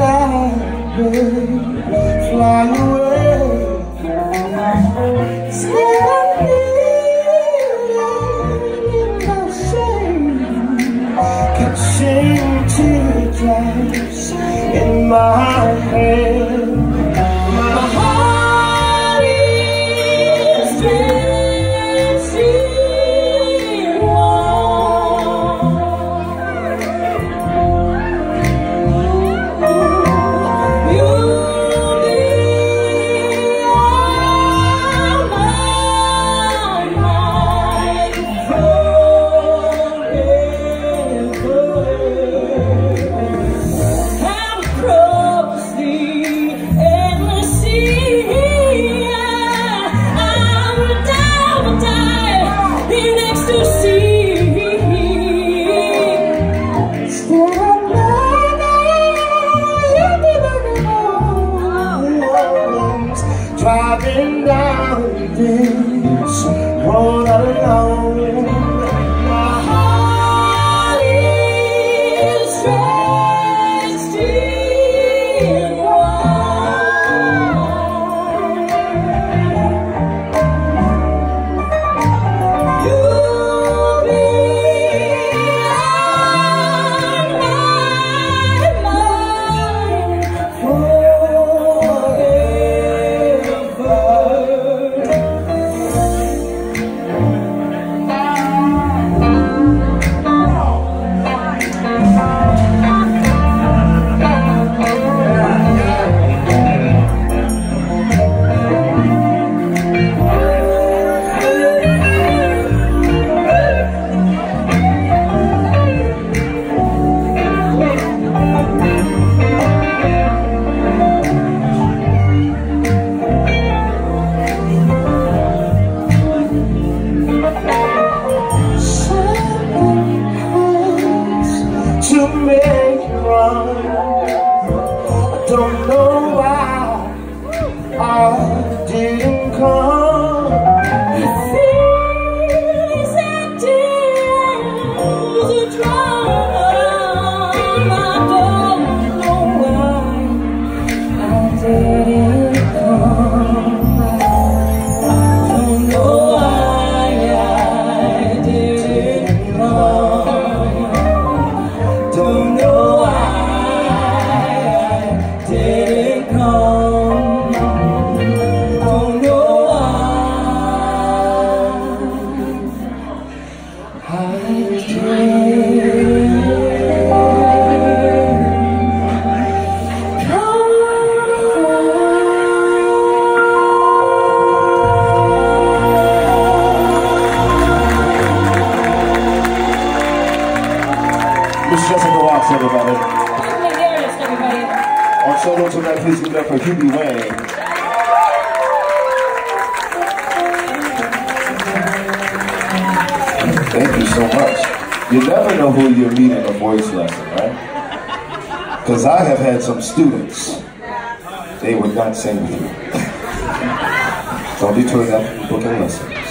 blackbird flying away. Catching teardrops in my head. My heart is dancing wild. You'll be on my mind forever. Driving down this road alone. My heart is dressed in white. You'll be on my mind to make you run. I don't know why I didn't come. It feels empty as a drum. I don't know why I didn't come. I don't know why I didn't come. Don't know why I didn't come. Don't know why I Miss Jessica Wachs, everybody. Everybody. On solo tonight, please give it up for Hubie Wang. Thank you so much. You never know who you're meeting in a voice lesson, right? Because I have had some students, they would not sing with you. Don't deter that people can listen.